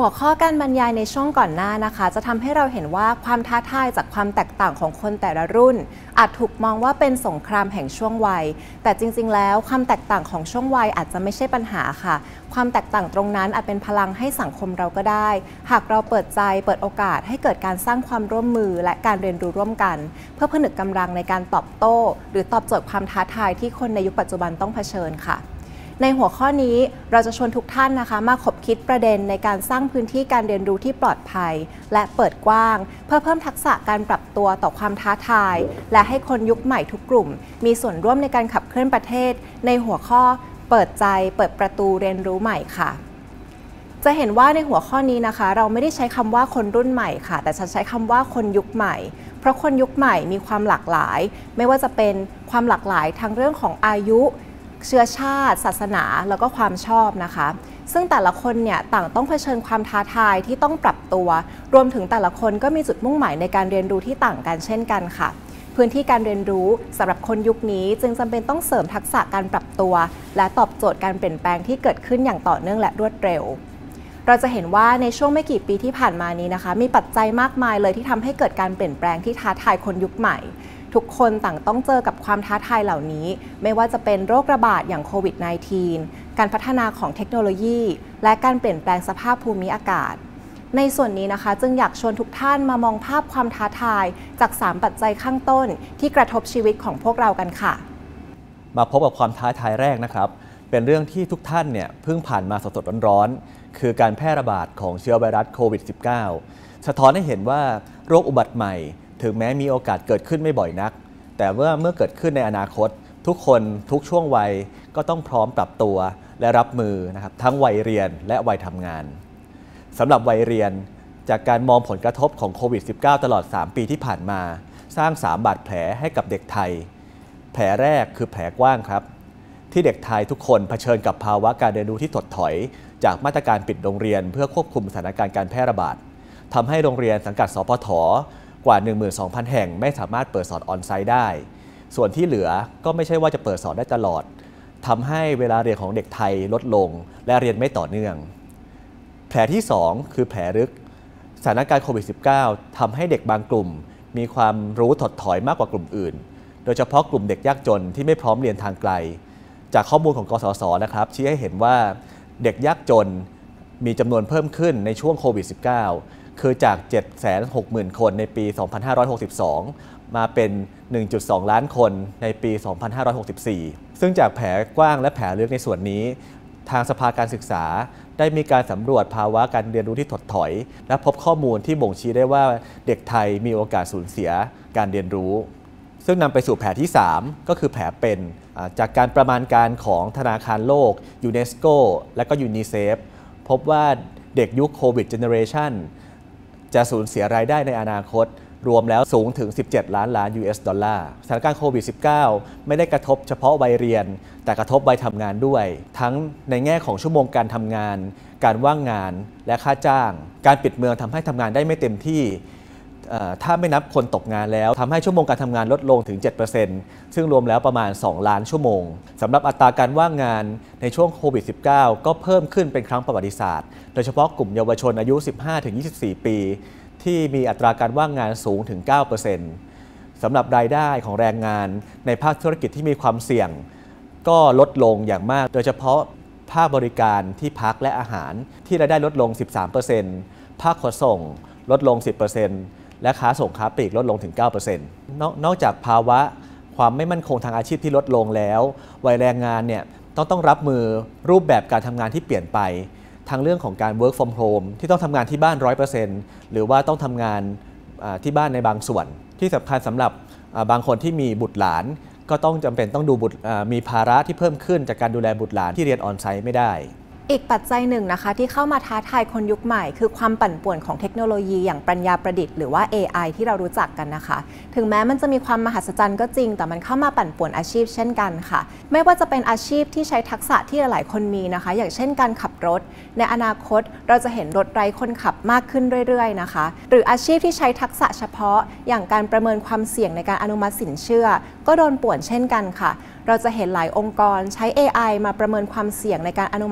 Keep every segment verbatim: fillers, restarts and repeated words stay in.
หัวข้อการบรรยายในช่วงก่อนหน้านะคะจะทำให้เราเห็นว่าความท้าทายจากความแตกต่างของคนแต่ละรุ่นอาจถูกมองว่าเป็นสงครามแห่งช่วงวัยแต่จริงๆแล้วความแตกต่างของช่วงวัยอาจจะไม่ใช่ปัญหาค่ะความแตกต่างตรงนั้นอาจเป็นพลังให้สังคมเราก็ได้หากเราเปิดใจเปิดโอกาสให้เกิดการสร้างความร่วมมือและการเรียนรู้ร่วมกันเพื่อผนึกกำลังในการตอบโต้หรือตอบโจทย์ความท้าทายที่คนในยุคปัจจุบันต้องเผชิญค่ะในหัวข้อนี้เราจะชวนทุกท่านนะคะมาคบคิดประเด็นในการสร้างพื้นที่การเรียนรู้ที่ปลอดภัยและเปิดกว้างเพื่อเพิ่มทักษะการปรับตัวต่อความท้าทายและให้คนยุคใหม่ทุกกลุ่มมีส่วนร่วมในการขับเคลื่อนประเทศในหัวข้อเปิดใจเปิดประตูเรียนรู้ใหม่ค่ะจะเห็นว่าในหัวข้อนี้นะคะเราไม่ได้ใช้คำว่าคนรุ่นใหม่ค่ะแต่จะใช้คำว่าคนยุคใหม่เพราะคนยุคใหม่มีความหลากหลายไม่ว่าจะเป็นความหลากหลายทั้งเรื่องของอายุเชื้อชาติศาสนาแล้วก็ความชอบนะคะซึ่งแต่ละคนเนี่ยต่างต้องเผชิญความท้าทายที่ต้องปรับตัวรวมถึงแต่ละคนก็มีจุดมุ่งหมายในการเรียนรู้ที่ต่างกันเช่นกันค่ะพื้นที่การเรียนรู้สำหรับคนยุคนี้จึงจำเป็นต้องเสริมทักษะการปรับตัวและตอบโจทย์การเปลี่ยนแปลงที่เกิดขึ้นอย่างต่อเนื่องและรวดเร็วเราจะเห็นว่าในช่วงไม่กี่ปีที่ผ่านมานี้นะคะมีปัจจัยมากมายเลยที่ทำให้เกิดการเปลี่ยนแปลงที่ท้าทายคนยุคใหม่ทุกคนต่างต้องเจอกับความท้าทายเหล่านี้ไม่ว่าจะเป็นโรคระบาดอย่างโควิด สิบเก้า การพัฒนาของเทคโนโลยีและการเปลี่ยนแปลงสภาพภูมิอากาศในส่วนนี้นะคะจึงอยากชวนทุกท่านมามองภาพความท้าทายจากสามปัจจัยข้างต้นที่กระทบชีวิตของพวกเรากันค่ะมาพบกับความท้าทายแรกนะครับเป็นเรื่องที่ทุกท่านเนี่ยเพิ่งผ่านมาสดๆร้อนๆคือการแพร่ระบาดของเชื้อไวรัสโควิด สิบเก้า สะท้อนให้เห็นว่าโรคอุบัติใหม่ถึงแม้มีโอกาสเกิดขึ้นไม่บ่อยนักแต่ว่าเมื่อเกิดขึ้นในอนาคตทุกคนทุกช่วงวัยก็ต้องพร้อมปรับตัวและรับมือนะครับทั้งวัยเรียนและวัยทำงานสำหรับวัยเรียนจากการมองผลกระทบของโควิด สิบเก้า ตลอดสามปีที่ผ่านมาสร้างสามบาดแผลให้กับเด็กไทยแผลแรกคือแผลกว้างครับที่เด็กไทยทุกคนเผชิญกับภาวะการเรียนรู้ที่ถดถอยจากมาตรการปิดโรงเรียนเพื่อควบคุมสถานการณ์การแพร่ระบาดทำให้โรงเรียนสังกัดสพทกว่า หนึ่งหมื่นสองพัน แห่งไม่สามารถเปิดสอนออนไซต์ได้ส่วนที่เหลือก็ไม่ใช่ว่าจะเปิดสอนได้ตลอดทำให้เวลาเรียนของเด็กไทยลดลงและเรียนไม่ต่อเนื่องแผลที่สองคือแผลลึกสถานการณ์โควิด สิบเก้า ทำให้เด็กบางกลุ่มมีความรู้ถดถอยมากกว่ากลุ่มอื่นโดยเฉพาะกลุ่มเด็กยากจนที่ไม่พร้อมเรียนทางไกลจากข้อมูลของกสศนะครับชี้ให้เห็นว่าเด็กยากจนมีจำนวนเพิ่มขึ้นในช่วงโควิด สิบเก้าคือจาก เจ็ดแสนหกหมื่น คนในปี สองพันห้าร้อยหกสิบสอง มาเป็น หนึ่งจุดสอง ล้านคนในปี สองพันห้าร้อยหกสิบสี่ ซึ่งจากแผลกว้างและแผลลึกในส่วนนี้ทางสภาการศึกษาได้มีการสำรวจภาวะการเรียนรู้ที่ถดถอยและพบข้อมูลที่บ่งชี้ได้ว่าเด็กไทยมีโอกาสสูญเสียการเรียนรู้ซึ่งนำไปสู่แผลที่สามก็คือแผลเป็นจากการประมาณการของธนาคารโลกยูเนสโกและก็ยูนิเซฟพบว่าเด็กยุคโควิดเจเนเรชันจะสูญเสียรายได้ในอนาคตรวมแล้วสูงถึงสิบเจ็ดล้านล้าน ยู เอส ดอลลาร์สถานการณ์โควิด สิบเก้า ไม่ได้กระทบเฉพาะวัยเรียนแต่กระทบวัยทำงานด้วยทั้งในแง่ของชั่วโมงการทำงานการว่างงานและค่าจ้างการปิดเมืองทำให้ทำงานได้ไม่เต็มที่ถ้าไม่นับคนตกงานแล้วทำให้ชั่วโมงการทำงานลดลงถึง เจ็ดเปอร์เซ็นต์ ซึ่งรวมแล้วประมาณสองล้านชั่วโมงสำหรับอัตราการว่างงานในช่วงโควิด สิบเก้า ก็เพิ่มขึ้นเป็นครั้งประวัติศาสตร์โดยเฉพาะกลุ่มเยาวชนอายุ สิบห้าถึงยี่สิบสี่ ปีที่มีอัตราการว่างงานสูงถึง เก้าเปอร์เซ็นต์ สำหรับรายได้ของแรงงานในภาคธุรกิจที่มีความเสี่ยงก็ลดลงอย่างมากโดยเฉพาะภาคบริการที่พักและอาหารที่รายได้ลดลง สิบสามเปอร์เซ็นต์ ภาคขนส่งลดลง สิบเปอร์เซ็นต์และค้าส่งค้าปลีกลดลงถึง เก้าเปอร์เซ็นต์ น, นอกจากภาวะความไม่มั่นคงทางอาชีพที่ลดลงแล้ววัยแรงงานเนี่ยต้องต้องรับมือรูปแบบการทำงานที่เปลี่ยนไปทางเรื่องของการ work from home ที่ต้องทำงานที่บ้าน ร้อยเปอร์เซ็นต์ หรือว่าต้องทำงานที่บ้านในบางส่วนที่สำคัญสำหรับบางคนที่มีบุตรหลานก็ต้องจำเป็นต้องดูบุตรมีภาระที่เพิ่มขึ้นจากการดูแลบุตรหลานที่เรียนออนไซต์ไม่ได้อีกปัจจัยหนึ่งนะคะที่เข้ามาท้าทายคนยุคใหม่คือความปั่นป่วนของเทคโนโลยีอย่างปัญญาประดิษฐ์หรือว่า เอ ไอ ที่เรารู้จักกันนะคะถึงแม้มันจะมีความมหัศจรรย์ก็จริงแต่มันเข้ามาปั่นป่วนอาชีพเช่นกันค่ะไม่ว่าจะเป็นอาชีพที่ใช้ทักษะที่หลายๆคนมีนะคะอย่างเช่นการขับรถในอนาคตเราจะเห็นรถไร้คนขับมากขึ้นเรื่อยๆนะคะหรืออาชีพที่ใช้ทักษะเฉพาะอย่างการประเมินความเสี่ยงในการอนุมัติสินเชื่อก็โดนป่วนเช่นกันค่ะเราจะเห็นหลายองค์กรใช้ เอ ไอ มาประเมินความเสี่ยงในการอนุมัติสินเ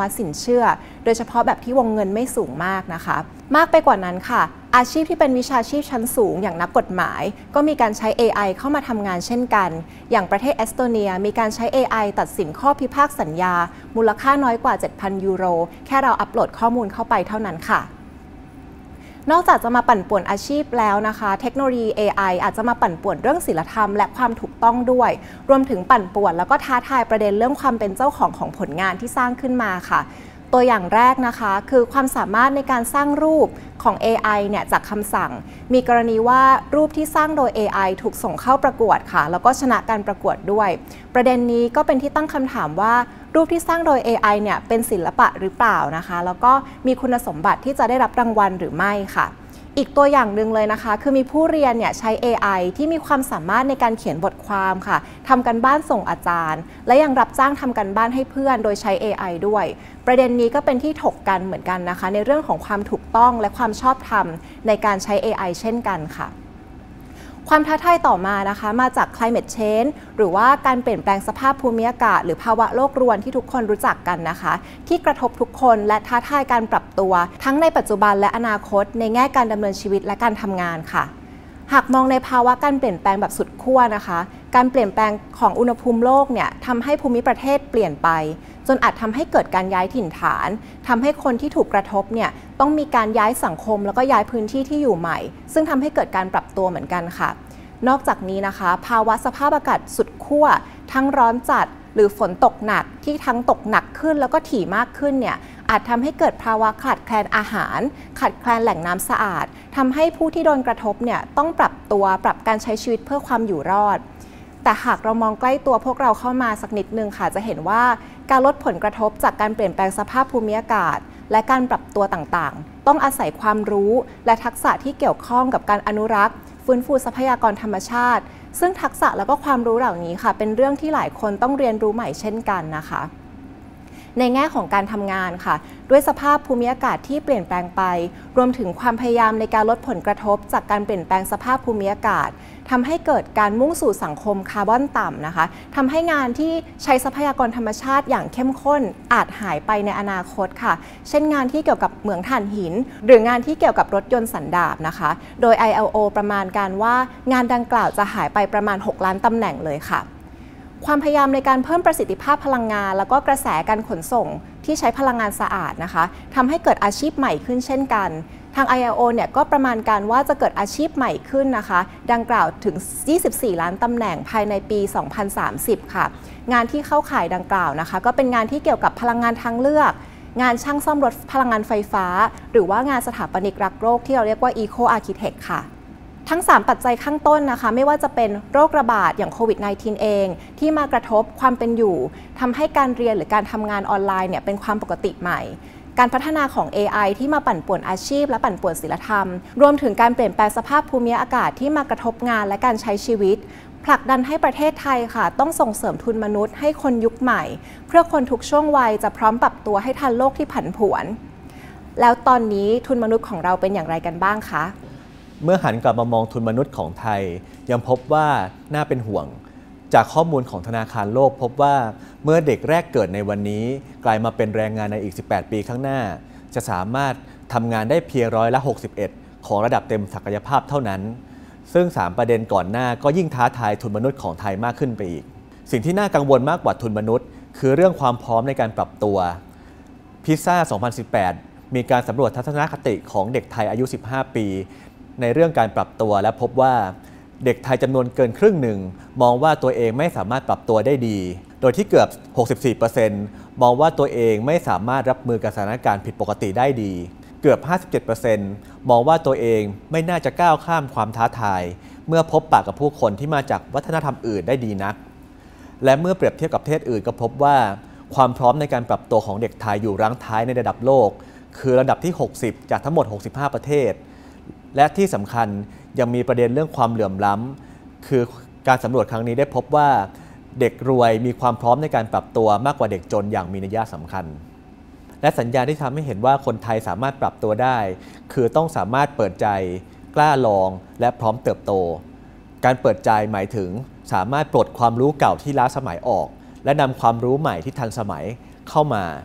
เชื่อโดยเฉพาะแบบที่วงเงินไม่สูงมากนะคะมากไปกว่านั้นค่ะอาชีพที่เป็นวิชาชีพชั้นสูงอย่างนักกฎหมายก็มีการใช้ เอ ไอ เข้ามาทำงานเช่นกันอย่างประเทศเอสโตเนียมีการใช้ เอ ไอ ตัดสินข้อพิพากษาสัญญามูลค่าน้อยกว่า เจ็ดพัน ยูโรแค่เราอัปโหลดข้อมูลเข้าไปเท่านั้นค่ะนอกจากจะมาปั่นป่วนอาชีพแล้วนะคะเทคโนโลยี เอ ไอ อาจจะมาปั่นป่วนเรื่องศีลธรรมและความถูกต้องด้วยรวมถึงปั่นป่วนแล้วก็ท้าทายประเด็นเรื่องความเป็นเจ้าของของผลงานที่สร้างขึ้นมาค่ะตัวอย่างแรกนะคะคือความสามารถในการสร้างรูปของ เอ ไอ เนี่ยจากคำสั่งมีกรณีว่ารูปที่สร้างโดย เอ ไอ ถูกส่งเข้าประกวดค่ะแล้วก็ชนะการประกวดด้วยประเด็นนี้ก็เป็นที่ตั้งคำถามว่ารูปที่สร้างโดย เอ ไอ เนี่ยเป็นศิลปะหรือเปล่านะคะแล้วก็มีคุณสมบัติที่จะได้รับรางวัลหรือไม่ค่ะอีกตัวอย่างหนึ่งเลยนะคะคือมีผู้เรียนเนี่ยใช้ เอ ไอ ที่มีความสามารถในการเขียนบทความค่ะทำกันบ้านส่งอาจารย์และยังรับจ้างทำกันบ้านให้เพื่อนโดยใช้ เอ ไอ ด้วยประเด็นนี้ก็เป็นที่ถกกันเหมือนกันนะคะในเรื่องของความถูกต้องและความชอบธรรมในการใช้ เอ ไอ เช่นกันค่ะความท้าทายต่อมานะคะมาจาก climate change หรือว่าการเปลี่ยนแปลงสภาพภูมิอากาศหรือภาวะโลกรวนที่ทุกคนรู้จักกันนะคะที่กระทบทุกคนและท้าทายการปรับตัวทั้งในปัจจุบันและอนาคตในแง่การดำเนินชีวิตและการทำงานค่ะหากมองในภาวะการเปลี่ยนแปลงแบบสุดขั้วนะคะการเปลี่ยนแปลงของอุณหภูมิโลกเนี่ยทำให้ภูมิประเทศเปลี่ยนไปจนอาจทำให้เกิดการย้ายถิ่นฐานทำให้คนที่ถูกกระทบเนี่ยต้องมีการย้ายสังคมแล้วก็ย้ายพื้นที่ที่อยู่ใหม่ซึ่งทำให้เกิดการปรับตัวเหมือนกันค่ะนอกจากนี้นะคะภาวะสภาพอากาศสุดขั้วทั้งร้อนจัดหรือฝนตกหนักที่ทั้งตกหนักขึ้นแล้วก็ถี่มากขึ้นเนี่ยอาจทำให้เกิดภาวะขาดแคลนอาหารขาดแคลนแหล่งน้ำสะอาดทำให้ผู้ที่โดนกระทบเนี่ยต้องปรับตัวปรับการใช้ชีวิตเพื่อความอยู่รอดแต่หากเรามองใกล้ตัวพวกเราเข้ามาสักนิดนึงค่ะจะเห็นว่าการลดผลกระทบจากการเปลี่ยนแปลงสภาพภูมิอากาศและการปรับตัวต่างๆต้องอาศัยความรู้และทักษะที่เกี่ยวข้องกับการอนุรักษ์ฟื้นฟูทรัพยากรธรรมชาติซึ่งทักษะแล้วก็ความรู้เหล่านี้ค่ะเป็นเรื่องที่หลายคนต้องเรียนรู้ใหม่เช่นกันนะคะในแง่ของการทำงานค่ะด้วยสภาพภูมิอากาศที่เปลี่ยนแปลงไปรวมถึงความพยายามในการลดผลกระทบจากการเปลี่ยนแปลงสภาพภูมิอากาศทำให้เกิดการมุ่งสู่สังคมคาร์บอนต่ำนะคะทำให้งานที่ใช้ทรัพยากรธรรมชาติอย่างเข้มข้นอาจหายไปในอนาคตค่ะเช่นงานที่เกี่ยวกับเหมืองถ่านหินหรืองานที่เกี่ยวกับรถยนต์สันดาปนะคะโดย ไอ แอล โอ ประมาณการว่างานดังกล่าวจะหายไปประมาณหกล้านตำแหน่งเลยค่ะความพยายามในการเพิ่มประสิทธิภาพพลังงานแล้วก็กระแสการขนส่งที่ใช้พลังงานสะอาดนะคะทำให้เกิดอาชีพใหม่ขึ้นเช่นกันทาง ไอ แอล โอ เนี่ยก็ประมาณการว่าจะเกิดอาชีพใหม่ขึ้นนะคะดังกล่าวถึงยี่สิบสี่ล้านตำแหน่งภายในปีสองพันสามสิบค่ะงานที่เข้าข่ายดังกล่าวนะคะก็เป็นงานที่เกี่ยวกับพลังงานทางเลือกงานช่างซ่อมรถพลังงานไฟฟ้าหรือว่างานสถาปนิกรักโลกที่เราเรียกว่า Eco Architect ค่ะทั้งสามปัจจัยข้างต้นนะคะไม่ว่าจะเป็นโรคระบาดอย่างโควิด สิบเก้า เองที่มากระทบความเป็นอยู่ทำให้การเรียนหรือการทำงานออนไลน์เนี่ยเป็นความปกติใหม่การพัฒนาของ เอ ไอ ที่มาปั่นป่วนอาชีพและปั่นป่วนศีลธรรมรวมถึงการเปลี่ยนแปลงสภาพภูมิอากาศที่มากระทบงานและการใช้ชีวิตผลักดันให้ประเทศไทยค่ะต้องส่งเสริมทุนมนุษย์ให้คนยุคใหม่เพื่อคนทุกช่วงวัยจะพร้อมปรับตัวให้ทันโลกที่ผันผวนแล้วตอนนี้ทุนมนุษย์ของเราเป็นอย่างไรกันบ้างคะเมื่อหันกลับมามองทุนมนุษย์ของไทยยังพบว่าน่าเป็นห่วงจากข้อมูลของธนาคารโลกพบว่าเมื่อเด็กแรกเกิดในวันนี้กลายมาเป็นแรงงานในอีกสิบแปดปีข้างหน้าจะสามารถทำงานได้เพียงร้อยละหกสิบเอ็ดของระดับเต็มศักยภาพเท่านั้นซึ่งสามประเด็นก่อนหน้าก็ยิ่งท้าทายทุนมนุษย์ของไทยมากขึ้นไปอีกสิ่งที่น่ากังวลมากกว่าทุนมนุษย์คือเรื่องความพร้อมในการปรับตัวพิซซ่าสองพันสิบแปดมีการสำรวจทัศนคติของเด็กไทยอายุสิบห้าปีในเรื่องการปรับตัวและพบว่าเด็กไทยจำนวนเกินครึ่งหนึ่งมองว่าตัวเองไม่สามารถปรับตัวได้ดีโดยที่เกือบ หกสิบสี่เปอร์เซ็นต์ มองว่าตัวเองไม่สามารถรับมือกับสถานการณ์ผิดปกติได้ดีเกือบ ห้าสิบเจ็ดเปอร์เซ็นต์ มองว่าตัวเองไม่น่าจะก้าวข้ามความท้าทายเมื่อพบปะกับผู้คนที่มาจากวัฒนธรรมอื่นได้ดีนักและเมื่อเปรียบเทียบกับประเทศอื่นก็พบว่าความพร้อมในการปรับตัวของเด็กไทยอยู่รั้งท้ายในระดับโลกคือระดับที่หกสิบจากทั้งหมดหกสิบห้าประเทศและที่สำคัญยังมีประเด็นเรื่องความเหลื่อมล้ำคือการสำรวจครั้งนี้ได้พบว่าเด็กรวยมีความพร้อมในการปรับตัวมากกว่าเด็กจนอย่างมีนัยสำคัญและสัญญาณที่ทำให้เห็นว่าคนไทยสามารถปรับตัวได้คือต้องสามารถเปิดใจกล้าลองและพร้อมเติบโตการเปิดใจหมายถึงสามารถปลดความรู้เก่าที่ล้าสมัยออกและนำความรู้ใหม่ที่ทันสมัยเข้ามา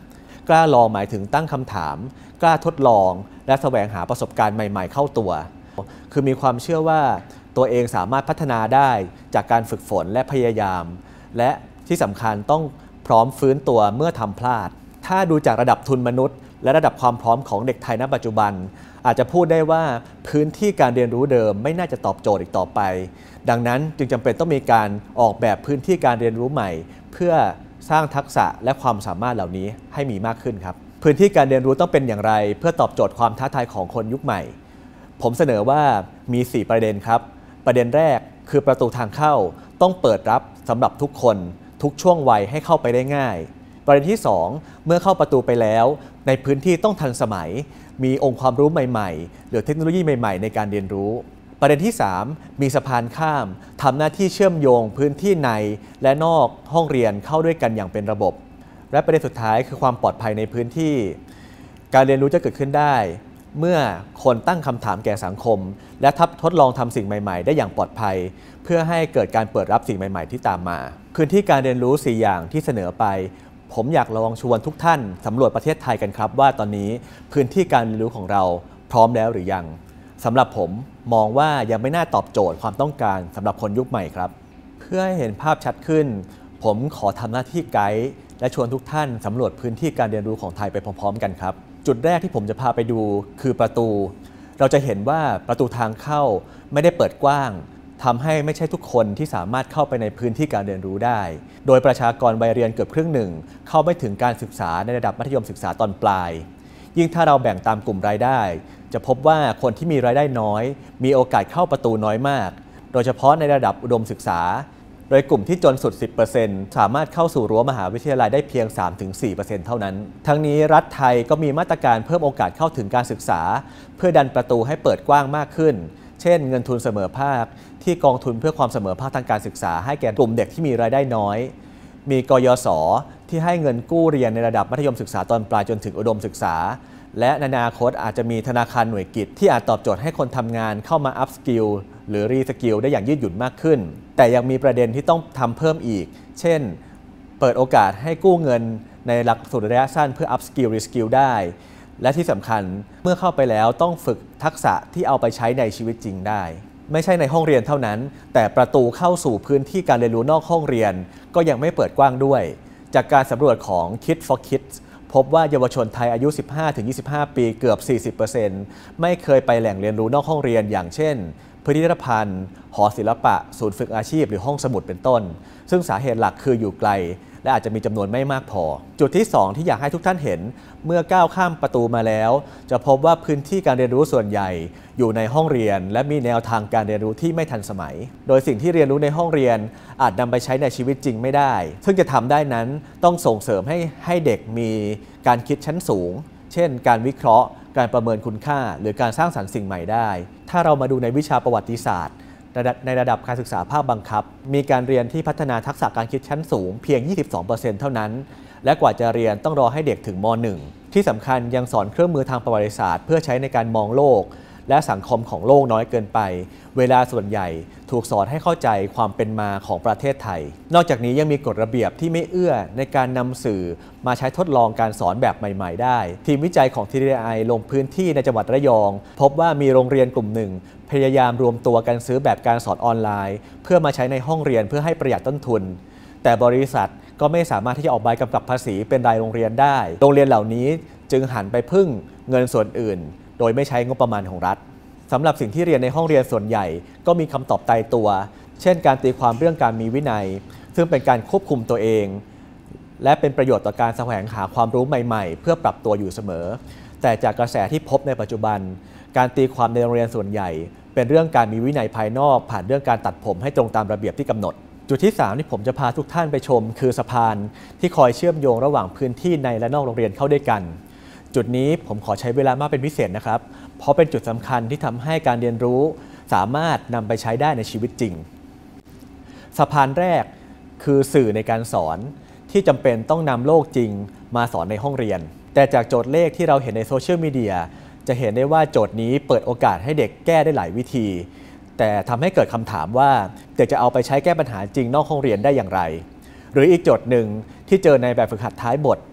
กล้าลองหมายถึงตั้งคำถามกล้าทดลองและแสวงหาประสบการณ์ใหม่ๆเข้าตัวคือมีความเชื่อว่าตัวเองสามารถพัฒนาได้จากการฝึกฝนและพยายามและที่สำคัญต้องพร้อมฟื้นตัวเมื่อทำพลาดถ้าดูจากระดับทุนมนุษย์และระดับความพร้อมของเด็กไทยณปัจจุบันอาจจะพูดได้ว่าพื้นที่การเรียนรู้เดิมไม่น่าจะตอบโจทย์อีกต่อไปดังนั้นจึงจำเป็นต้องมีการออกแบบพื้นที่การเรียนรู้ใหม่เพื่อสร้างทักษะและความสามารถเหล่านี้ให้มีมากขึ้นครับพื้นที่การเรียนรู้ต้องเป็นอย่างไรเพื่อตอบโจทย์ความท้าทายของคนยุคใหม่ผมเสนอว่ามีสี่ประเด็นครับประเด็นแรกคือประตูทางเข้าต้องเปิดรับสำหรับทุกคนทุกช่วงวัยให้เข้าไปได้ง่ายประเด็นที่สองเมื่อเข้าประตูไปแล้วในพื้นที่ต้องทันสมัยมีองค์ความรู้ใหม่ๆหรือเทคโนโลยีใหม่ๆในการเรียนรู้ประเด็นที่สามมีสะพานข้ามทำหน้าที่เชื่อมโยงพื้นที่ในและนอกห้องเรียนเข้าด้วยกันอย่างเป็นระบบและประเด็นสุดท้ายคือความปลอดภัยในพื้นที่การเรียนรู้จะเกิดขึ้นได้เมื่อคนตั้งคำถามแก่สังคมและทดลองทำสิ่งใหม่ๆได้อย่างปลอดภัยเพื่อให้เกิดการเปิดรับสิ่งใหม่ๆที่ตามมาพื้นที่การเรียนรู้สี่อย่างที่เสนอไปผมอยากลองชวนทุกท่านสำรวจประเทศไทยกันครับว่าตอนนี้พื้นที่การเรียนรู้ของเราพร้อมแล้วหรือยังสำหรับผมมองว่ายังไม่น่าตอบโจทย์ความต้องการสำหรับคนยุคใหม่ครับเพื่อให้เห็นภาพชัดขึ้นผมขอทำหน้าที่ไกด์และชวนทุกท่านสำรวจพื้นที่การเรียนรู้ของไทยไปพร้อมๆกันครับจุดแรกที่ผมจะพาไปดูคือประตูเราจะเห็นว่าประตูทางเข้าไม่ได้เปิดกว้างทำให้ไม่ใช่ทุกคนที่สามารถเข้าไปในพื้นที่การเรียนรู้ได้โดยประชากรวัยเรียนเกือบครึ่งหนึ่งเข้าไม่ถึงการศึกษาในระดับมัธยมศึกษาตอนปลายยิ่งถ้าเราแบ่งตามกลุ่มรายได้จะพบว่าคนที่มีรายได้น้อยมีโอกาสเข้าประตูน้อยมากโดยเฉพาะในระดับอุดมศึกษาโดยกลุ่มที่จนสุด สิบเปอร์เซ็นต์ สามารถเข้าสู่รั้วมหาวิทยาลัยได้เพียง สามถึงสี่เปอร์เซ็นต์ เท่านั้นทั้งนี้รัฐไทยก็มีมาตรการเพิ่มโอกาสเข้าถึงการศึกษาเพื่อดันประตูให้เปิดกว้างมากขึ้นเช่นเงินทุนเสมอภาคที่กองทุนเพื่อความเสมอภาคทางการศึกษาให้แก่กลุ่มเด็กที่มีรายได้น้อยมีกยศที่ให้เงินกู้เรียนในระดับมัธยมศึกษาตอนปลายจนถึงอุดมศึกษาและในอนาคตอาจจะมีธนาคารหน่วยกิจที่อาจตอบโจทย์ให้คนทำงานเข้ามาอัพสกิลหรือรีสกิลได้อย่างยืดหยุ่นมากขึ้นแต่ยังมีประเด็นที่ต้องทำเพิ่มอีกเช่นเปิดโอกาสให้กู้เงินในหลักสูตรระยะสั้นเพื่ออัพสกิลรีสกิลได้และที่สำคัญเมื่อเข้าไปแล้วต้องฝึกทักษะที่เอาไปใช้ในชีวิตจริงได้ไม่ใช่ในห้องเรียนเท่านั้นแต่ประตูเข้าสู่พื้นที่การเรียนรู้นอกห้องเรียนก็ยังไม่เปิดกว้างด้วยจากการสำรวจของ Kids for Kids พบว่าเยาวชนไทยอายุ สิบห้าถึงยี่สิบห้า ปีเกือบ สี่สิบเปอร์เซ็นต์ ไม่เคยไปแหล่งเรียนรู้นอกห้องเรียนอย่างเช่นพิพิธภัณฑ์หอศิลปะศูนย์ฝึกอาชีพหรือห้องสมุดเป็นต้นซึ่งสาเหตุหลักคืออยู่ไกลและอาจจะมีจำนวนไม่มากพอจุดที่สองที่อยากให้ทุกท่านเห็นเมื่อก้าวข้ามประตูมาแล้วจะพบว่าพื้นที่การเรียนรู้ส่วนใหญ่อยู่ในห้องเรียนและมีแนวทางการเรียนรู้ที่ไม่ทันสมัยโดยสิ่งที่เรียนรู้ในห้องเรียนอาจนำไปใช้ในชีวิตจริงไม่ได้ซึ่งจะทำได้นั้นต้องส่งเสริมให้ให้เด็กมีการคิดชั้นสูงเช่นการวิเคราะห์การประเมินคุณค่าหรือการสร้างสรรค์สิ่งใหม่ได้ถ้าเรามาดูในวิชาประวัติศาสตร์ในระดับการศึกษาภาคบังคับมีการเรียนที่พัฒนาทักษะการคิดชั้นสูงเพียง ยี่สิบสองเปอร์เซ็นต์ เท่านั้นและกว่าจะเรียนต้องรอให้เด็กถึงม หนึ่ง ที่สำคัญยังสอนเครื่องมือทางประวัติศาสตร์เพื่อใช้ในการมองโลกและสังคมของโลกน้อยเกินไปเวลาส่วนใหญ่ถูกสอนให้เข้าใจความเป็นมาของประเทศไทยนอกจากนี้ยังมีกฎระเบียบที่ไม่เอื้อในการนำสื่อมาใช้ทดลองการสอนแบบใหม่ๆได้ทีมวิจัยของ ที ดี ไอ ลงพื้นที่ในจังหวัดระยองพบว่ามีโรงเรียนกลุ่มหนึ่งพยายามรวมตัวกันซื้อแบบการสอนออนไลน์เพื่อมาใช้ในห้องเรียนเพื่อให้ประหยัดต้นทุนแต่บริษัทก็ไม่สามารถที่จะออกใบกำกับภาษีเป็นรายโรงเรียนได้โรงเรียนเหล่านี้จึงหันไปพึ่งเงินส่วนอื่นโดยไม่ใช้งบประมาณของรัฐสำหรับสิ่งที่เรียนในห้องเรียนส่วนใหญ่ก็มีคำตอบตายตัวเช่นการตีความเรื่องการมีวินัยซึ่งเป็นการควบคุมตัวเองและเป็นประโยชน์ต่อการแสวงหาความรู้ใหม่ๆเพื่อปรับตัวอยู่เสมอแต่จากกระแสที่พบในปัจจุบันการตีความในโรงเรียนส่วนใหญ่เป็นเรื่องการมีวินัยภายนอกผ่านเรื่องการตัดผมให้ตรงตามระเบียบที่กำหนดจุดที่สามที่ผมจะพาทุกท่านไปชมคือสะพานที่คอยเชื่อมโยงระหว่างพื้นที่ในและนอกโรงเรียนเข้าด้วยกันจุดนี้ผมขอใช้เวลามากเป็นพิเศษนะครับเพราะเป็นจุดสำคัญที่ทำให้การเรียนรู้สามารถนำไปใช้ได้ในชีวิตจริงสะพานแรกคือสื่อในการสอนที่จำเป็นต้องนำโลกจริงมาสอนในห้องเรียนแต่จากโจทย์เลขที่เราเห็นในโซเชียลมีเดียจะเห็นได้ว่าโจทย์นี้เปิดโอกาสให้เด็กแก้ได้หลายวิธีแต่ทำให้เกิดคำถามว่าเด็กจะเอาไปใช้แก้ปัญหาจริงนอกห้องเรียนได้อย่างไรหรืออีกโจทย์หนึ่งที่เจอในแบบฝึกหัดท้ายบท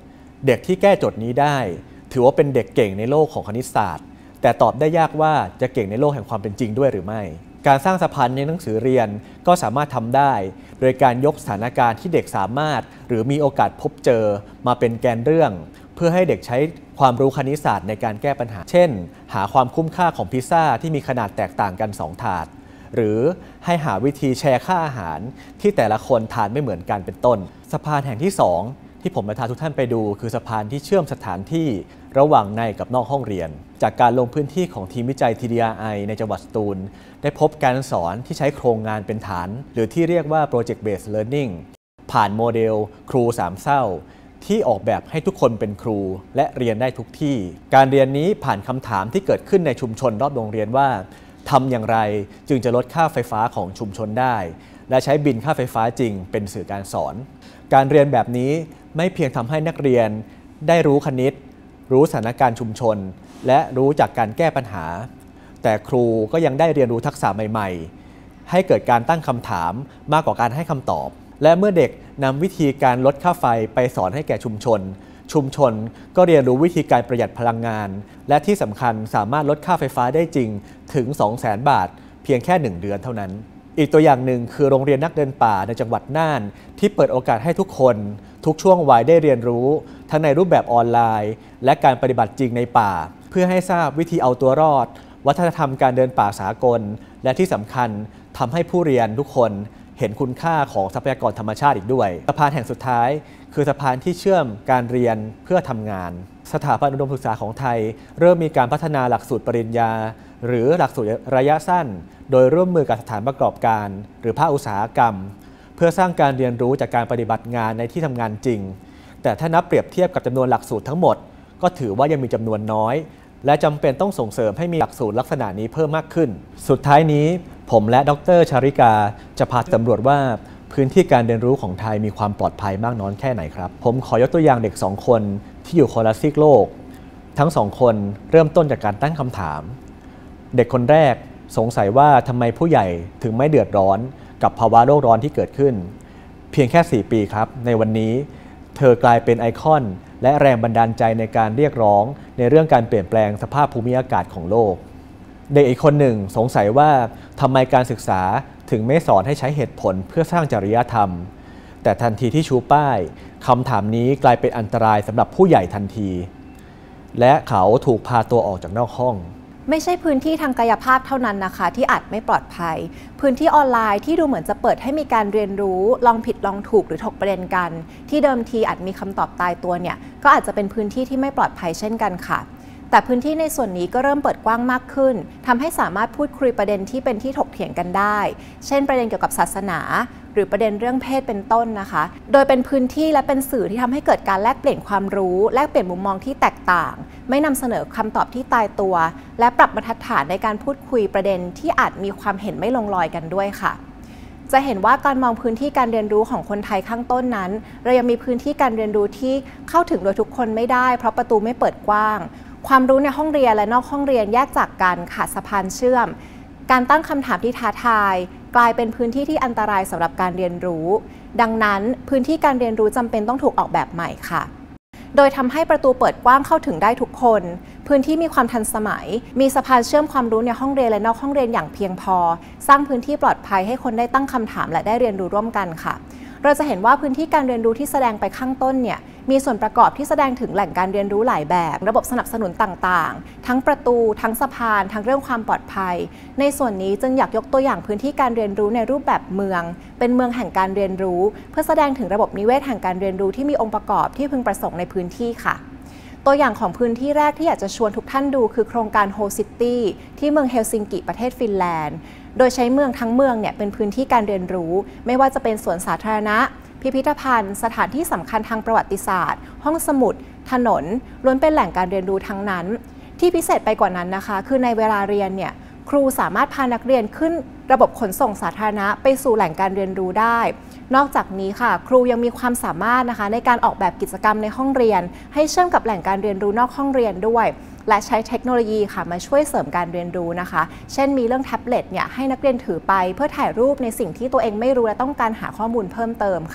เด็กที่แก้โจทย์นี้ได้ถือว่าเป็นเด็กเก่งในโลกของคณิตศาสตร์แต่ตอบได้ยากว่าจะเก่งในโลกแห่งความเป็นจริงด้วยหรือไม่การสร้างสะพานในหนังสือเรียนก็สามารถทำได้โดยการยกสถานการณ์ที่เด็กสามารถหรือมีโอกาสพบเจอมาเป็นแกนเรื่องเพื่อให้เด็กใช้ความรู้คณิตศาสตร์ในการแก้ปัญหาเช่นหาความคุ้มค่าของพิซซ่าที่มีขนาดแตกต่างกันสองถาดหรือให้หาวิธีแชร์ค่าอาหารที่แต่ละคนทานไม่เหมือนกันเป็นต้นสะพานแห่งที่สองที่ผมจะพาทุกท่านไปดูคือสะพานที่เชื่อมสถานที่ระหว่างในกับนอกห้องเรียนจากการลงพื้นที่ของทีมวิจัย ที ดี อาร์ ไอ ในจังหวัดสตูลได้พบการสอนที่ใช้โครงงานเป็นฐานหรือที่เรียกว่า Project Based Learning ผ่านโมเดลครูสามเศร้าที่ออกแบบให้ทุกคนเป็นครูและเรียนได้ทุกที่การเรียนนี้ผ่านคำถามที่เกิดขึ้นในชุมชนรอบโรงเรียนว่าทำอย่างไรจึงจะลดค่าไฟฟ้าของชุมชนได้และใช้บิลค่าไฟฟ้าจริงเป็นสื่อการสอนการเรียนแบบนี้ไม่เพียงทำให้นักเรียนได้รู้คณิตรู้สถานการณ์ชุมชนและรู้จากการแก้ปัญหาแต่ครูก็ยังได้เรียนรู้ทักษะใหม่ๆให้เกิดการตั้งคำถามมากกว่าการให้คำตอบและเมื่อเด็กนำวิธีการลดค่าไฟไปสอนให้แก่ชุมชนชุมชนก็เรียนรู้วิธีการประหยัดพลังงานและที่สำคัญสามารถลดค่าไฟฟ้าได้จริงถึง สองแสน บาทเพียงแค่หนึ่งเดือนเท่านั้นอีกตัวอย่างหนึ่งคือโรงเรียนนักเดินป่าในจังหวัดน่านที่เปิดโอกาสให้ทุกคนทุกช่วงวัยได้เรียนรู้ทั้งในรูปแบบออนไลน์และการปฏิบัติจริงในป่าเพื่อให้ทราบวิธีเอาตัวรอดวัฒนธรรมการเดินป่าสากลและที่สำคัญทำให้ผู้เรียนทุกคนเห็นคุณค่าของทรัพยากรธรรมชาติอีกด้วยสะพานแห่งสุดท้ายคือสะพานที่เชื่อมการเรียนเพื่อทำงานสถาบันอุดมศึกษาของไทยเริ่มมีการพัฒนาหลักสูตรปริญญาหรือหลักสูตรระยะสั้นโดยร่วมมือกับสถานประกอบการหรือภาคอุตสาหกรรมเพื่อสร้างการเรียนรู้จากการปฏิบัติงานในที่ทำงานจริงแต่ถ้านับเปรียบเทียบกับจำนวนหลักสูตรทั้งหมดก็ถือว่ายังมีจำนวนน้อยและจำเป็นต้องส่งเสริมให้มีหลักสูตรลักษณะนี้เพิ่มมากขึ้นสุดท้ายนี้ผมและดร.ชาริกาจะพาสำรวจว่าพื้นที่การเรียนรู้ของไทยมีความปลอดภัยมากน้อยแค่ไหนครับผมขอยกตัวอย่างเด็กสองคนที่อยู่คนละซีกโลกทั้งสองคนเริ่มต้นจากการตั้งคำถามเด็กคนแรกสงสัยว่าทำไมผู้ใหญ่ถึงไม่เดือดร้อนกับภาวะโลกร้อนที่เกิดขึ้นเพียงแค่สี่ปีครับในวันนี้เธอกลายเป็นไอคอนและแรงบันดาลใจในการเรียกร้องในเรื่องการเปลี่ยนแปลงสภาพภูมิอากาศของโลกเด็กอีกคนหนึ่งสงสัยว่าทำไมการศึกษาถึงไม่สอนให้ใช้เหตุผลเพื่อสร้างจริยธรรมแต่ทันทีที่ชูป้ายคำถามนี้กลายเป็นอันตรายสำหรับผู้ใหญ่ทันทีและเขาถูกพาตัวออกจากนอกห้องไม่ใช่พื้นที่ทางกายภาพเท่านั้นนะคะที่อาจไม่ปลอดภัยพื้นที่ออนไลน์ที่ดูเหมือนจะเปิดให้มีการเรียนรู้ลองผิดลองถูกหรือถกประเด็นกันที่เดิมทีอาจมีคำตอบตายตัวเนี่ยก็อาจจะเป็นพื้นที่ที่ไม่ปลอดภัยเช่นกันค่ะแต่พื้นที่ในส่วนนี้ก็เริ่มเปิดกว้างมากขึ้นทำให้สามารถพูดคุยประเด็นที่เป็นที่ถกเถียงกันได้เช่นประเด็นเกี่ยวกับศาสนาหรือประเด็นเรื่องเพศเป็นต้นนะคะโดยเป็นพื้นที่และเป็นสื่อที่ทำให้เกิดการแลกเปลี่ยนความรู้แลกเปลี่ยนมุมมองที่แตกต่างไม่นำเสนอคำตอบที่ตายตัวและปรับบรรทัดฐานในการพูดคุยประเด็นที่อาจมีความเห็นไม่ลงรอยกันด้วยค่ะจะเห็นว่าการมองพื้นที่การเรียนรู้ของคนไทยข้างต้นนั้นเรายังมีพื้นที่การเรียนรู้ที่เข้าถึงโดยทุกคนไม่ได้เพราะประตูไม่เปิดกว้างความรู้ในห้องเรียนและนอกห้องเรียนแยกจากกันขาดสะพานเชื่อมการตั้งคำถามที่ท้าทายกลายเป็นพื้นที่ที่อันตรายสำหรับการเรียนรู้ดังนั้นพื้นที่การเรียนรู้จำเป็นต้องถูกออกแบบใหม่ค่ะโดยทำให้ประตูเปิดกว้างเข้าถึงได้ทุกคนพื้นที่มีความทันสมัยมีสะพานเชื่อมความรู้ในห้องเรียนและนอกห้องเรียนอย่างเพียงพอสร้างพื้นที่ปลอดภัยให้คนได้ตั้งคำถามและได้เรียนรู้ร่วมกันค่ะเราจะเห็นว่าพื้นที่การเรียนรู้ที่แสดงไปข้างต้นเนี่ยมีส่วนประกอบที่แสดงถึงแหล่งการเรียนรู้หลายแบบระบบสนับสนุนต่างๆทั้งประตูทั้งสะพานทั้งเรื่องความปลอดภัยในส่วนนี้จึงอยากยกตัวอย่างพื้นที่การเรียนรู้ในรูปแบบเมืองเป็นเมืองแห่งการเรียนรู้เพื่อแสดงถึงระบบนิเวศแห่งการเรียนรู้ที่มีองค์ประกอบที่พึงประสงค์ในพื้นที่ค่ะตัวอย่างของพื้นที่แรกที่อยากจะชวนทุกท่านดูคือโครงการ Whole City ที่เมืองเฮลซิงกิประเทศฟินแลนด์โดยใช้เมืองทั้งเมืองเนี่ยเป็นพื้นที่การเรียนรู้ไม่ว่าจะเป็นสวนสาธารณะพิพิธภัณฑ์สถานที่สำคัญทางประวัติศาสตร์ห้องสมุดถนนล้วนเป็นแหล่งการเรียนรู้ทั้งนั้นที่พิเศษไปกว่านั้นนะคะคือในเวลาเรียนเนี่ยครูสามารถพานักเรียนขึ้นระบบขนส่งสาธารณะไปสู่แหล่งการเรียนรู้ได้นอกจากนี้ค่ะครูยังมีความสามารถนะคะในการออกแบบกิจกรรมในห้องเรียนให้เชื่อมกับแหล่งการเรียนรู้นอกห้องเรียนด้วยและใช้เทคโนโลยีค่ะมาช่วยเสริมการเรียนรู้นะคะเช่นมีเรื่องแท็บเล็ตเนี่ยให้นักเรียนถือไปเพื่อถ่ายรูปในสิ่งที่ตัวเองไม่รู้และต้องการหาข้อมูลเพิ่มเติมค่ะ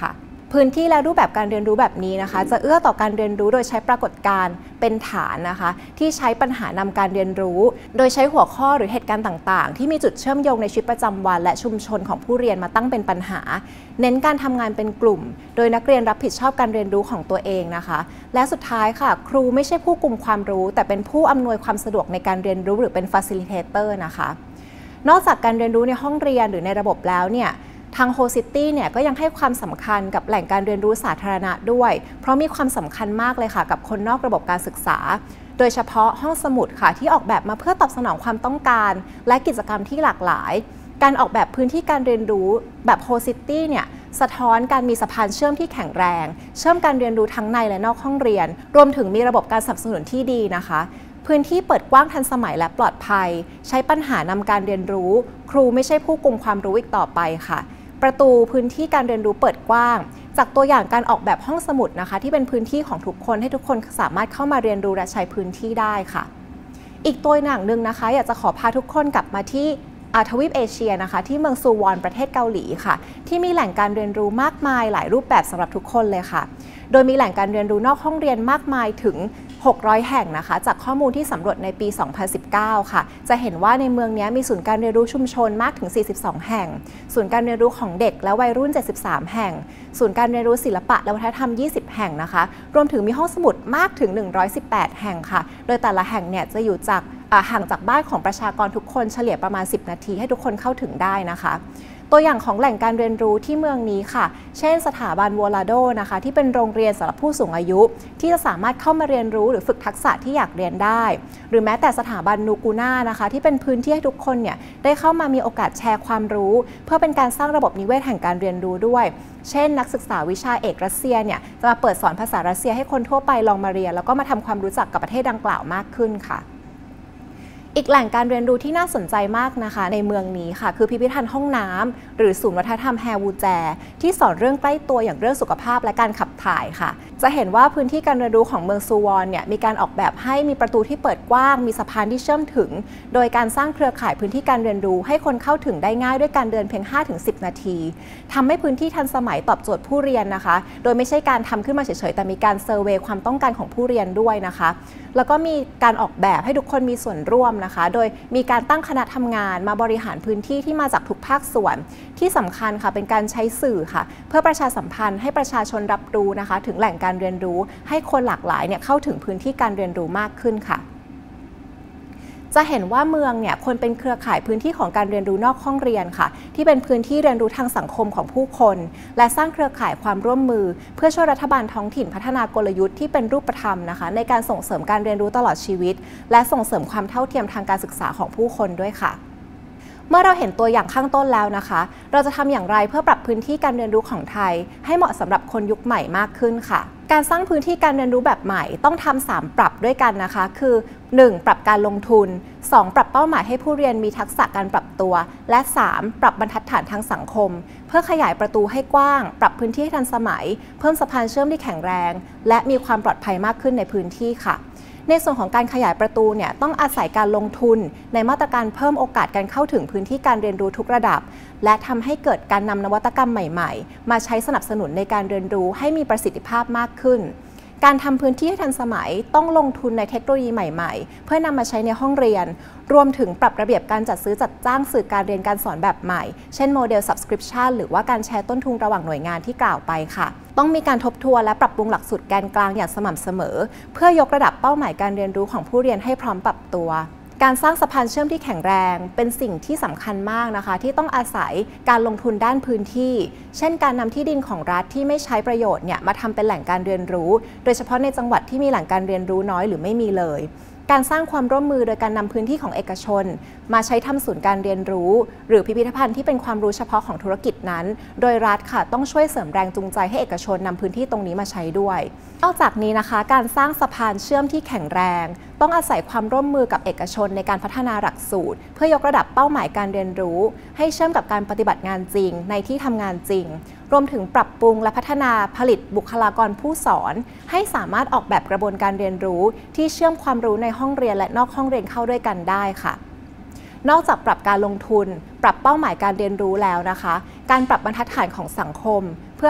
พื้นที่และรูปแบบการเรียนรู้แบบนี้นะคะจะเอื้อต่อการเรียนรู้โดยใช้ปรากฏการณ์เป็นฐานนะคะที่ใช้ปัญหานำการเรียนรู้โดยใช้หัวข้อหรือเหตุการณ์ต่างๆที่มีจุดเชื่อมโยงในชีวิตประจำวันและชุมชนของผู้เรียนมาตั้งเป็นปัญหาเน้นการทำงานเป็นกลุ่มโดยนักเรียนรับผิดชอบการเรียนรู้ของตัวเองนะคะและสุดท้ายค่ะครูไม่ใช่ผู้กุมความรู้แต่เป็นผู้อำนวยความสะดวกในการเรียนรู้หรือเป็น facilitator นะคะนอกจากการเรียนรู้ในห้องเรียนหรือในระบบแล้วเนี่ยทาง Whole City เนี่ยก็ยังให้ความสำคัญกับแหล่งการเรียนรู้สาธารณะด้วยเพราะมีความสำคัญมากเลยค่ะกับคนนอกระบบการศึกษาโดยเฉพาะห้องสมุดค่ะที่ออกแบบมาเพื่อตอบสนองความต้องการและกิจกรรมที่หลากหลายการออกแบบพื้นที่การเรียนรู้แบบ Whole City เนี่ยสะท้อนการมีสะพานเชื่อมที่แข็งแรงเชื่อมการเรียนรู้ทั้งในและนอกห้องเรียนรวมถึงมีระบบการสนับสนุนที่ดีนะคะพื้นที่เปิดกว้างทันสมัยและปลอดภัยใช้ปัญหานำการเรียนรู้ครูไม่ใช่ผู้กุมความรู้อีกต่อไปค่ะประตูพื้นที่การเรียนรู้เปิดกว้างจากตัวอย่างการออกแบบห้องสมุดนะคะที่เป็นพื้นที่ของทุกคนให้ทุกคนสามารถเข้ามาเรียนรู้และใช้พื้นที่ได้ค่ะอีกตัวอย่างหนึ่งนะคะอยากจะขอพาทุกคนกลับมาที่อาทวีปเอเชียนะคะที่เมืองซูวอนประเทศเกาหลีค่ะที่มีแหล่งการเรียนรู้มากมายหลายรูปแบบสำหรับทุกคนเลยค่ะโดยมีแหล่งการเรียนรู้นอกห้องเรียนมากมายถึงหกร้อยแห่งนะคะจากข้อมูลที่สำรวจในปี สองพันสิบเก้า ค่ะจะเห็นว่าในเมืองนี้มีศูนย์การเรียนรู้ชุมชนมากถึง สี่สิบสอง แห่งศูนย์การเรียนรู้ของเด็กและวัยรุ่น เจ็ดสิบสาม แห่งศูนย์การเรียนรู้ศิลปะและวัฒนธรรม ยี่สิบ แห่งนะคะรวมถึงมีห้องสมุดมากถึง หนึ่งร้อยสิบแปด แห่งค่ะโดยแต่ละแห่งเนี่ยจะอยู่จากห่างจากบ้านของประชากรทุกคนเฉลี่ยประมาณสิบนาทีให้ทุกคนเข้าถึงได้นะคะตัวอย่างของแหล่งการเรียนรู้ที่เมืองนี้ค่ะเช่นสถาบันวอลาโดนะคะที่เป็นโรงเรียนสำหรับผู้สูงอายุที่จะสามารถเข้ามาเรียนรู้หรือฝึกทักษะที่อยากเรียนได้หรือแม้แต่สถาบันนูกูน่านะคะที่เป็นพื้นที่ให้ทุกคนเนี่ยได้เข้ามามีโอกาสแชร์ความรู้เพื่อเป็นการสร้างระบบนิเวศแห่งการเรียนรู้ด้วยเช่นนักศึกษาวิชาเอกรัสเซียเนี่ยจะมาเปิดสอนภาษารัสเซียให้คนทั่วไปลองมาเรียนแล้วก็มาทำความรู้จักกับประเทศดังกล่าวมากขึ้นค่ะอีกแหล่งการเรียนรู้ที่น่าสนใจมากนะคะในเมืองนี้ค่ะคือพิพิธภัณฑ์ห้องน้ำหรือศูนย์วัฒนธรรมแฮวูแจที่สอนเรื่องใกล้ตัวอย่างเรื่องสุขภาพและการขับถ่ายค่ะจะเห็นว่าพื้นที่การเรียนรู้ของเมืองซูวอนเนี่ยมีการออกแบบให้มีประตูที่เปิดกว้างมีสะพานที่เชื่อมถึงโดยการสร้างเครือข่ายพื้นที่การเรียนรู้ให้คนเข้าถึงได้ง่ายด้วยการเดินเพียง ห้าถึงสิบ นาทีทำให้พื้นที่ทันสมัยตอบโจทย์ผู้เรียนนะคะโดยไม่ใช่การทำขึ้นมาเฉยๆแต่มีการเซอร์เวย์ความต้องการของผู้เรียนด้วยนะคะแล้วก็มีการออกแบบให้ทุกคนมีส่วนร่วมนะคะโดยมีการตั้งคณะทำงานมาบริหารพื้นที่ที่มาจากทุกภาคส่วนที่สำคัญค่ะเป็นการใช้สื่อค่ะเพื่อประชาสัมพันธ์ให้ประชาชนรับรู้นะคะถึงแหล่งการเรียนรู้ให้คนหลากหลายเนี่ยเข้าถึงพื้นที่การเรียนรู้มากขึ้นค่ะจะเห็นว่าเมืองเนี่ยควรเป็นเครือข่ายพื้นที่ของการเรียนรู้นอกห้องเรียนค่ะที่เป็นพื้นที่เรียนรู้ทางสังคมของผู้คนและสร้างเครือข่ายความร่วมมือเพื่อช่วยรัฐบาลท้องถิ่นพัฒนากลยุทธ์ที่เป็นรูปธรรมนะคะในการส่งเสริมการเรียนรู้ตลอดชีวิตและส่งเสริมความเท่าเทียมทางการศึกษาของผู้คนด้วยค่ะเมื่อเราเห็นตัวอย่างข้างต้นแล้วนะคะเราจะทำอย่างไรเพื่อปรับพื้นที่การเรียนรู้ของไทยให้เหมาะสำหรับคนยุคใหม่มากขึ้นค่ะการสร้างพื้นที่การเรียนรู้แบบใหม่ต้องทำสามปรับด้วยกันนะคะคือ หนึ่ง ปรับการลงทุน สอง ปรับเป้าหมายให้ผู้เรียนมีทักษะการปรับตัวและ สาม ปรับบรรทัดฐานทางสังคมเพื่อขยายประตูให้กว้างปรับพื้นที่ให้ทันสมัยเพิ่มสะพานเชื่อมที่แข็งแรงและมีความปลอดภัยมากขึ้นในพื้นที่ค่ะในส่วนของการขยายประตูเนี่ยต้องอาศัยการลงทุนในมาตรการเพิ่มโอกาสการเข้าถึงพื้นที่การเรียนรู้ทุกระดับและทำให้เกิดการนำนวัตกรรมใหม่ๆมาใช้สนับสนุนในการเรียนรู้ให้มีประสิทธิภาพมากขึ้นการทำพื้นที่ให้ทันสมัยต้องลงทุนในเทคโนโลยีใหม่ๆเพื่อนำมาใช้ในห้องเรียนรวมถึงปรับระเบียบการจัดซื้อจัดจ้างสื่อการเรียนการสอนแบบใหม่เช่นโมเดล Subscription หรือว่าการแชร์ต้นทุนระหว่างหน่วยงานที่กล่าวไปค่ะต้องมีการทบทวนและปรับปรุงหลักสูตรแกนกลางอย่างสม่ำเสมอเพื่อยกระดับเป้าหมายการเรียนรู้ของผู้เรียนให้พร้อมปรับตัวการสร้างสะพานเชื่อมที่แข็งแรงเป็นสิ่งที่สำคัญมากนะคะที่ต้องอาศัยการลงทุนด้านพื้นที่เช่นการนำที่ดินของรัฐที่ไม่ใช้ประโยชน์เนี่ยมาทำเป็นแหล่งการเรียนรู้โดยเฉพาะในจังหวัดที่มีแหล่งการเรียนรู้น้อยหรือไม่มีเลยการสร้างความร่วมมือโดยการนำพื้นที่ของเอกชนมาใช้ทำศูนย์การเรียนรู้หรือพิพิธภัณฑ์ที่เป็นความรู้เฉพาะของธุรกิจนั้นโดยรัฐค่ะต้องช่วยเสริมแรงจูงใจให้เอกชนนำพื้นที่ตรงนี้มาใช้ด้วยนอกจากนี้นะคะการสร้างสะพานเชื่อมที่แข็งแรงต้องอาศัยความร่วมมือกับเอกชนในการพัฒนาหลักสูตรเพื่อยกระดับเป้าหมายการเรียนรู้ให้เชื่อมกับการปฏิบัติงานจริงในที่ทำงานจริงรวมถึงปรับปรุงและพัฒนาผลิตบุคลากรผู้สอนให้สามารถออกแบบกระบวนการเรียนรู้ที่เชื่อมความรู้ในห้องเรียนและนอกห้องเรียนเข้าด้วยกันได้ค่ะนอกจากปรับการลงทุนปรับเป้าหมายการเรียนรู้แล้วนะคะการปรับบรรทัดฐานของสังคมเพื่อให้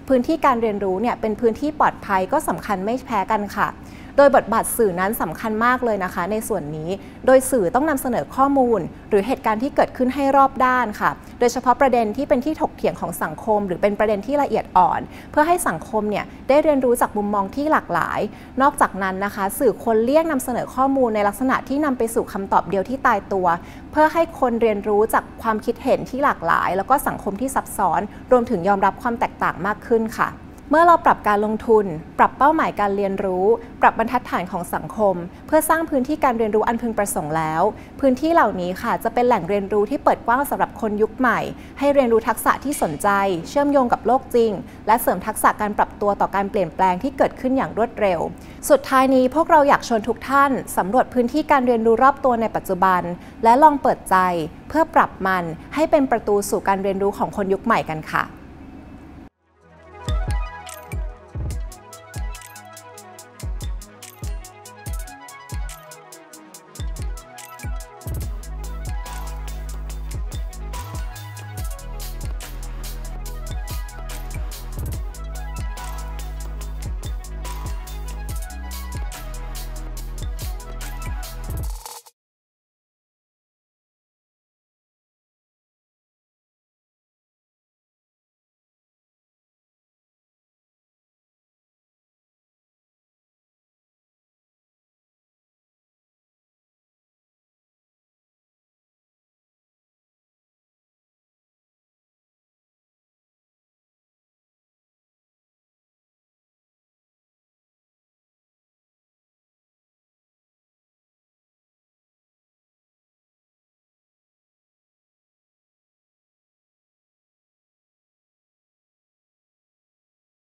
พื้นที่การเรียนรู้เนี่ยเป็นพื้นที่ปลอดภัยก็สำคัญไม่แพ้กันค่ะโดยบทบาทสื่อนั้นสำคัญมากเลยนะคะในส่วนนี้โดยสื่อต้องนำเสนอข้อมูลหรือเหตุการณ์ที่เกิดขึ้นให้รอบด้านค่ะโดยเฉพาะประเด็นที่เป็นที่ถกเถียงของสังคมหรือเป็นประเด็นที่ละเอียดอ่อนเพื่อให้สังคมเนี่ยได้เรียนรู้จากมุมมองที่หลากหลายนอกจากนั้นนะคะสื่อควรเลี่ยงนำเสนอข้อมูลในลักษณะที่นำไปสู่คำตอบเดียวที่ตายตัวเพื่อให้คนเรียนรู้จากความคิดเห็นที่หลากหลายแล้วก็สังคมที่ซับซ้อนรวมถึงยอมรับความแตกต่างมากขึ้นค่ะเมื่อเราปรับการลงทุนปรับเป้าหมายการเรียนรู้ปรับบรรทัดฐานของสังคมเพื่อสร้างพื้นที่การเรียนรู้อันพึงประสงค์แล้วพื้นที่เหล่านี้ค่ะจะเป็นแหล่งเรียนรู้ที่เปิดกว้างสำหรับคนยุคใหม่ให้เรียนรู้ทักษะที่สนใจเชื่อมโยงกับโลกจริงและเสริมทักษะการปรับตัวต่อการเปลี่ยนแปลงที่เกิดขึ้นอย่างรวดเร็วสุดท้ายนี้พวกเราอยากชวนทุกท่านสำรวจพื้นที่การเรียนรู้รอบตัวในปัจจุบันและลองเปิดใจเพื่อปรับมันให้เป็นประตูสู่การเรียนรู้ของคนยุคใหม่กันค่ะ